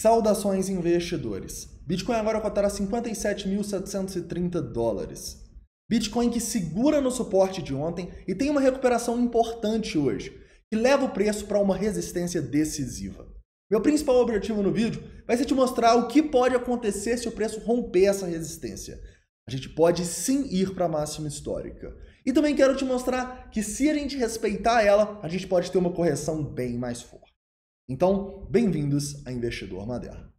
Saudações, investidores. Bitcoin agora cotará 57.730 dólares. Bitcoin que segura no suporte de ontem e tem uma recuperação importante hoje, que leva o preço para uma resistência decisiva. Meu principal objetivo no vídeo vai ser te mostrar o que pode acontecer se o preço romper essa resistência. A gente pode sim ir para a máxima histórica. E também quero te mostrar que se a gente respeitar ela, a gente pode ter uma correção bem mais forte. Então, bem-vindos a Investidor Moderno.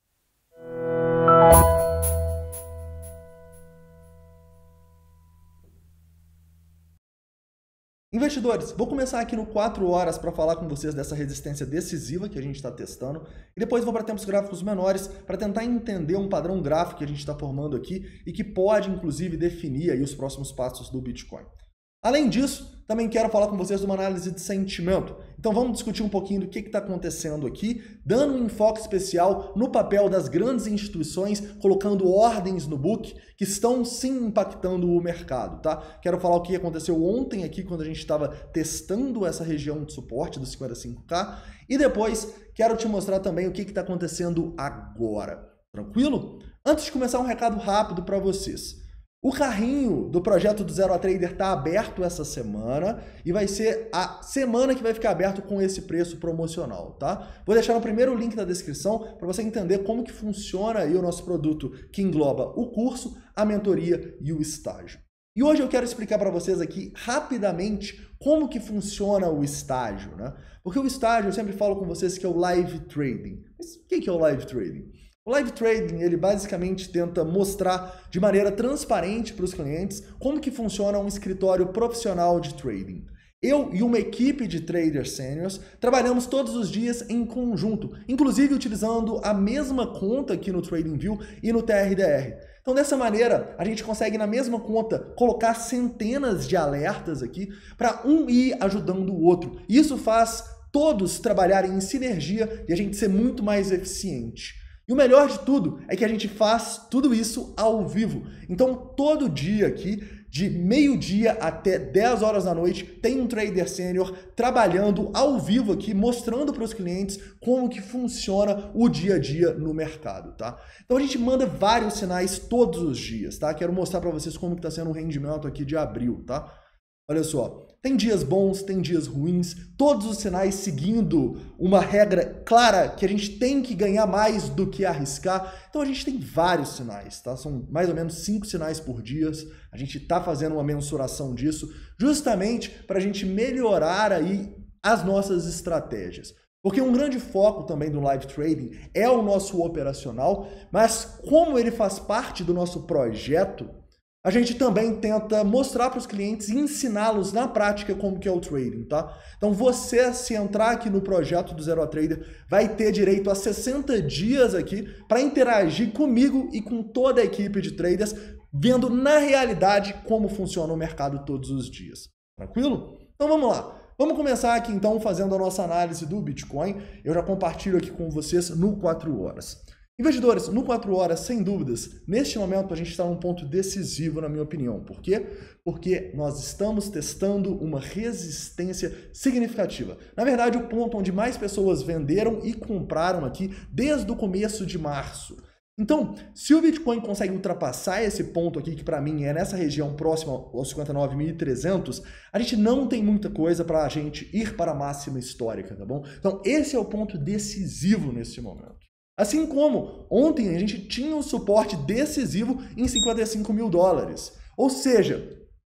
Investidores, vou começar aqui no 4 horas para falar com vocês dessa resistência decisiva que a gente está testando e depois vou para tempos gráficos menores para tentar entender um padrão gráfico que a gente está formando aqui e que pode, inclusive, definir aí os próximos passos do Bitcoin. Além disso, também quero falar com vocês de uma análise de sentimento. Então vamos discutir um pouquinho do que está acontecendo aqui, dando um enfoque especial no papel das grandes instituições, colocando ordens no book que estão sim impactando o mercado, tá? Quero falar o que aconteceu ontem aqui quando a gente estava testando essa região de suporte dos 55K e depois quero te mostrar também o que está acontecendo agora. Tranquilo? Antes de começar, um recado rápido para vocês. O carrinho do projeto do Zero a Trader está aberto essa semana e vai ser a semana que vai ficar aberto com esse preço promocional, tá? Vou deixar no primeiro link da descrição para você entender como que funciona aí o nosso produto que engloba o curso, a mentoria e o estágio. E hoje eu quero explicar para vocês aqui rapidamente como que funciona o estágio, né? Porque o estágio, eu sempre falo com vocês que é o live trading. Mas o que é o live trading? O live trading, ele basicamente tenta mostrar de maneira transparente para os clientes como que funciona um escritório profissional de trading. Eu e uma equipe de traders seniors trabalhamos todos os dias em conjunto, inclusive utilizando a mesma conta aqui no TradingView e no TRDR. Então, dessa maneira, a gente consegue na mesma conta colocar centenas de alertas aqui para um ir ajudando o outro. Isso faz todos trabalharem em sinergia e a gente ser muito mais eficiente. E o melhor de tudo é que a gente faz tudo isso ao vivo. Então, todo dia aqui, de meio-dia até 10 horas da noite, tem um trader sênior trabalhando ao vivo aqui, mostrando para os clientes como que funciona o dia a dia no mercado, tá? Então, a gente manda vários sinais todos os dias, tá? Quero mostrar para vocês como que está sendo o rendimento aqui de abril, tá? Olha só, tem dias bons, tem dias ruins, todos os sinais seguindo uma regra clara que a gente tem que ganhar mais do que arriscar. Então a gente tem vários sinais, tá? São mais ou menos 5 sinais por dia. A gente está fazendo uma mensuração disso justamente para a gente melhorar aí as nossas estratégias. Porque um grande foco também do live trading é o nosso operacional, mas como ele faz parte do nosso projeto, a gente também tenta mostrar para os clientes e ensiná-los na prática como que é o trading, tá? Então você, se entrar aqui no projeto do Zero a Trader, vai ter direito a 60 dias aqui para interagir comigo e com toda a equipe de traders, vendo na realidade como funciona o mercado todos os dias. Tranquilo? Então vamos lá. Vamos começar aqui então fazendo a nossa análise do Bitcoin. Eu já compartilho aqui com vocês no 4 horas. Investidores, no 4 horas, sem dúvidas, neste momento a gente está num ponto decisivo, na minha opinião. Por quê? Porque nós estamos testando uma resistência significativa. Na verdade, o ponto onde mais pessoas venderam e compraram aqui desde o começo de março. Então, se o Bitcoin consegue ultrapassar esse ponto aqui, que para mim é nessa região próxima aos 59.300, a gente não tem muita coisa para a gente ir para a máxima histórica, tá bom? Então, esse é o ponto decisivo nesse momento. Assim como ontem a gente tinha um suporte decisivo em 55 mil dólares. Ou seja,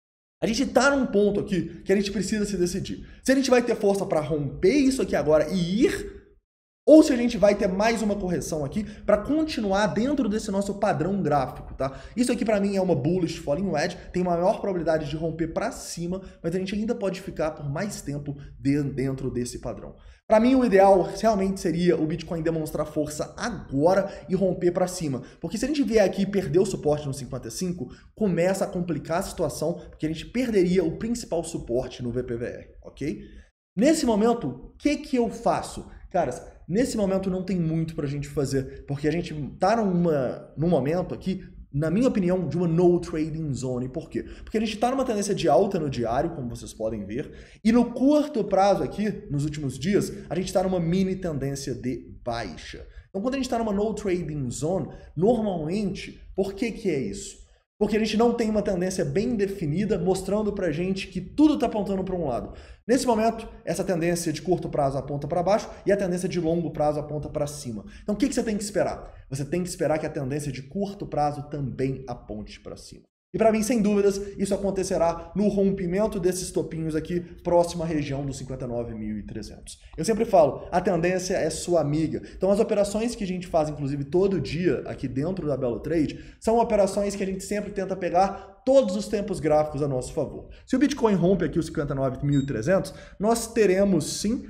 a gente está num ponto aqui que a gente precisa se decidir. Se a gente vai ter força para romper isso aqui agora e ir, ou se a gente vai ter mais uma correção aqui para continuar dentro desse nosso padrão gráfico, tá? Isso aqui para mim é uma bullish falling wedge, tem maior probabilidade de romper para cima, mas a gente ainda pode ficar por mais tempo dentro desse padrão. Para mim o ideal realmente seria o Bitcoin demonstrar força agora e romper para cima, porque se a gente vier aqui e perder o suporte no 55, começa a complicar a situação, porque a gente perderia o principal suporte no VPVR, ok? Nesse momento, o que eu faço? Caras, nesse momento não tem muito pra gente fazer, porque a gente tá num momento aqui na minha opinião, de uma no trading zone. Por quê? Porque a gente está numa tendência de alta no diário, como vocês podem ver, e no curto prazo aqui, nos últimos dias, a gente está numa mini tendência de baixa. Então, quando a gente está numa no trading zone, normalmente, por que que é isso? Porque a gente não tem uma tendência bem definida, mostrando pra gente que tudo está apontando para um lado. Nesse momento, essa tendência de curto prazo aponta para baixo e a tendência de longo prazo aponta para cima. Então, o que você tem que esperar? Você tem que esperar que a tendência de curto prazo também aponte para cima. E para mim, sem dúvidas, isso acontecerá no rompimento desses topinhos aqui, próximo à região dos 59.300. Eu sempre falo, a tendência é sua amiga. Então as operações que a gente faz, inclusive, todo dia aqui dentro da Belo Trade, são operações que a gente sempre tenta pegar todos os tempos gráficos a nosso favor. Se o Bitcoin rompe aqui os 59.300, nós teremos sim,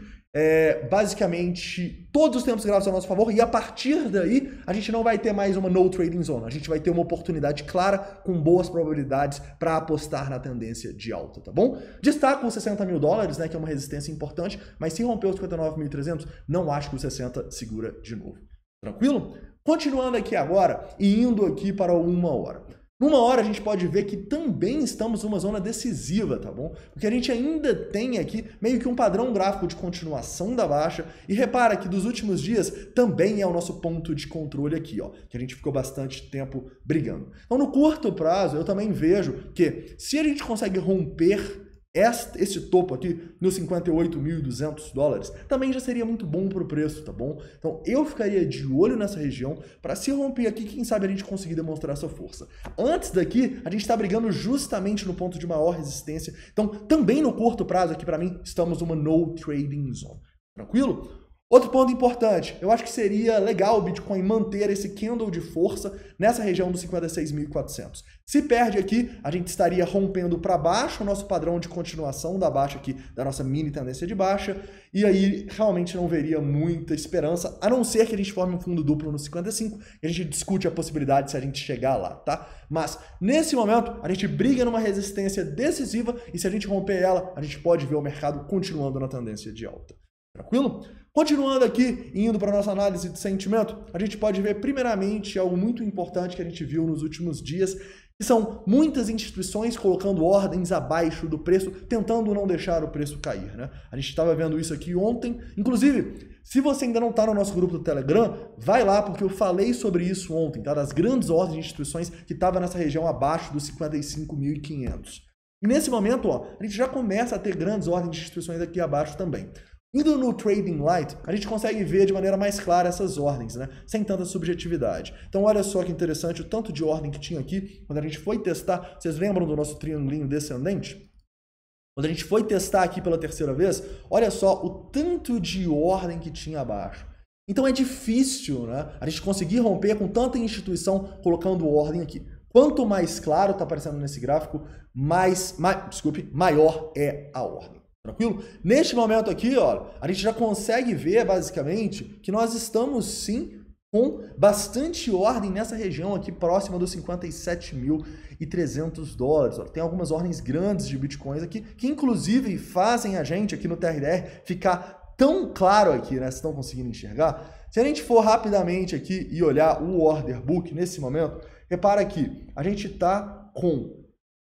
basicamente todos os tempos gráficos a nosso favor, e a partir daí a gente não vai ter mais uma no trading zone, a gente vai ter uma oportunidade clara com boas probabilidades para apostar na tendência de alta, tá bom? Destaco os 60 mil dólares, né, que é uma resistência importante, mas se romper os 59.300, não acho que o 60 segura de novo. Tranquilo? Continuando aqui agora e indo aqui para 1 hora. Numa hora a gente pode ver que também estamos numa zona decisiva, tá bom? Porque a gente ainda tem aqui meio que um padrão gráfico de continuação da baixa, e repara que dos últimos dias também é o nosso ponto de controle aqui, ó, que a gente ficou bastante tempo brigando. Então no curto prazo eu também vejo que se a gente consegue romper esse topo aqui nos 58.200 dólares, também já seria muito bom para o preço, tá bom? Então eu ficaria de olho nessa região para se romper aqui, quem sabe a gente conseguir demonstrar essa força. Antes daqui, a gente está brigando justamente no ponto de maior resistência, então também no curto prazo aqui para mim, estamos numa no trading zone. Tranquilo? Outro ponto importante, eu acho que seria legal o Bitcoin manter esse candle de força nessa região dos 56.400. Se perde aqui, a gente estaria rompendo para baixo o nosso padrão de continuação da baixa aqui, da nossa mini tendência de baixa, e aí realmente não veria muita esperança, a não ser que a gente forme um fundo duplo no 55, e a gente discute a possibilidade se a gente chegar lá, tá? Mas nesse momento, a gente briga numa resistência decisiva, e se a gente romper ela, a gente pode ver o mercado continuando na tendência de alta. Tranquilo? Continuando aqui, indo para a nossa análise de sentimento, a gente pode ver primeiramente algo muito importante que a gente viu nos últimos dias, que são muitas instituições colocando ordens abaixo do preço, tentando não deixar o preço cair, né? A gente estava vendo isso aqui ontem, inclusive, se você ainda não está no nosso grupo do Telegram, vai lá, porque eu falei sobre isso ontem, tá? Das grandes ordens de instituições que estavam nessa região abaixo dos 55.500. E nesse momento, ó, a gente já começa a ter grandes ordens de instituições aqui abaixo também. Indo no Trading Light, a gente consegue ver de maneira mais clara essas ordens, né? Sem tanta subjetividade. Então olha só que interessante o tanto de ordem que tinha aqui. Quando a gente foi testar, vocês lembram do nosso triangulinho descendente? Quando a gente foi testar aqui pela terceira vez, olha só o tanto de ordem que tinha abaixo. Então é difícil, né, a gente conseguir romper com tanta instituição colocando ordem aqui. Quanto mais claro está aparecendo nesse gráfico, maior é a ordem. Tranquilo? Neste momento aqui, ó, a gente já consegue ver, basicamente, que nós estamos, sim, com bastante ordem nessa região aqui, próxima dos 57.300 dólares. Ó. Tem algumas ordens grandes de Bitcoins aqui, que inclusive fazem a gente aqui no TRDR ficar tão claro aqui, né? Vocês estão conseguindo enxergar? Se a gente for rapidamente aqui e olhar o Order Book nesse momento, repara que a gente está com...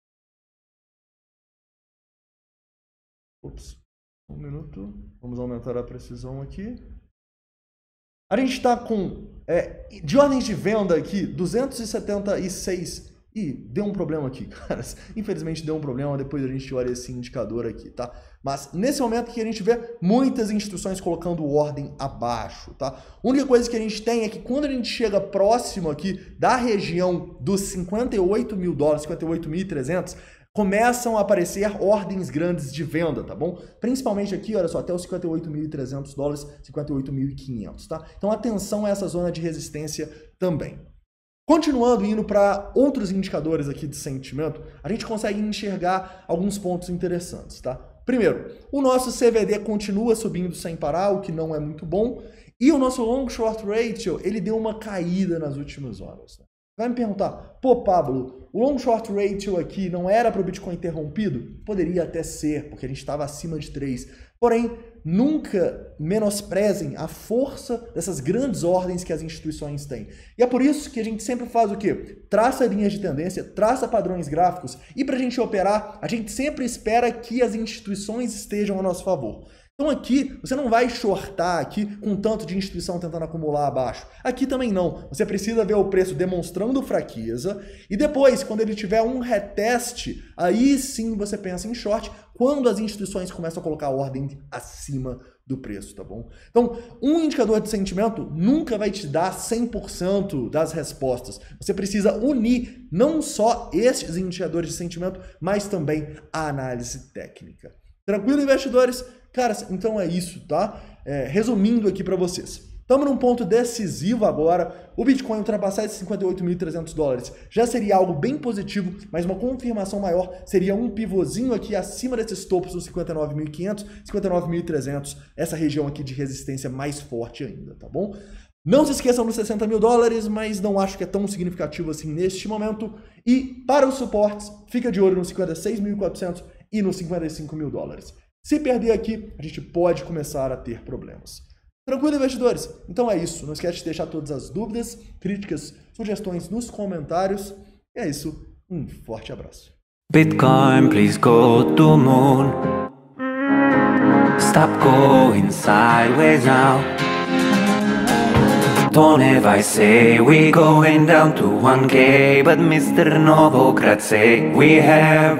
Ops, um minuto, vamos aumentar a precisão aqui. A gente está com, de ordens de venda aqui, 276. Ih, deu um problema aqui, caras. Infelizmente deu um problema, depois a gente olha esse indicador aqui, tá? Mas nesse momento que a gente vê muitas instituições colocando ordem abaixo, tá? A única coisa que a gente tem é que quando a gente chega próximo aqui da região dos 58 mil dólares, 58.300, começam a aparecer ordens grandes de venda, tá bom? Principalmente aqui, olha só, até os 58.300 dólares, 58.500, tá? Então atenção a essa zona de resistência também. Continuando, indo para outros indicadores aqui de sentimento, a gente consegue enxergar alguns pontos interessantes, tá? Primeiro, o nosso CVD continua subindo sem parar, o que não é muito bom, e o nosso long short ratio, ele deu uma caída nas últimas horas, né? Vai me perguntar, pô, Pablo, o long short ratio aqui não era para o Bitcoin ter rompido? Poderia até ser, porque a gente estava acima de 3. Porém, nunca menosprezem a força dessas grandes ordens que as instituições têm. E é por isso que a gente sempre faz o quê? Traça linhas de tendência, traça padrões gráficos, e para a gente operar, a gente sempre espera que as instituições estejam a nosso favor. Então aqui, você não vai shortar aqui com tanto de instituição tentando acumular abaixo. Aqui também não. Você precisa ver o preço demonstrando fraqueza e depois, quando ele tiver um reteste, aí sim você pensa em short, quando as instituições começam a colocar a ordem acima do preço, tá bom? Então, um indicador de sentimento nunca vai te dar 100% das respostas. Você precisa unir não só esses indicadores de sentimento, mas também a análise técnica. Tranquilo, investidores? Cara, então é isso, tá? Resumindo aqui para vocês. Estamos num ponto decisivo agora. O Bitcoin ultrapassar esses 58.300 dólares já seria algo bem positivo, mas uma confirmação maior seria um pivôzinho aqui acima desses topos dos 59.500, 59.300, essa região aqui de resistência mais forte ainda, tá bom? Não se esqueçam dos 60 mil dólares, mas não acho que é tão significativo assim neste momento. E para os suportes, fica de olho nos 56.400 e nos 55 mil dólares. Se perder aqui, a gente pode começar a ter problemas. Tranquilo, investidores? Então é isso. Não esquece de deixar todas as dúvidas, críticas, sugestões nos comentários. E é isso. Um forte abraço. Bitcoin, please go to moon. Stop going sideways now. Don't ever say we going down to 1K, but Mr. Novogratz say we have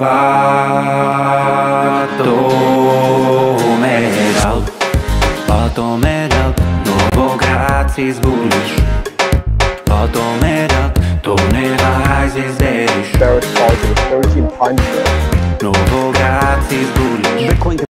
bottomed out, Novogratz is bullish. Bottomed out, don't ever rise is bearish. Bearish positive 1300. Novogratz is bullish. Bitcoin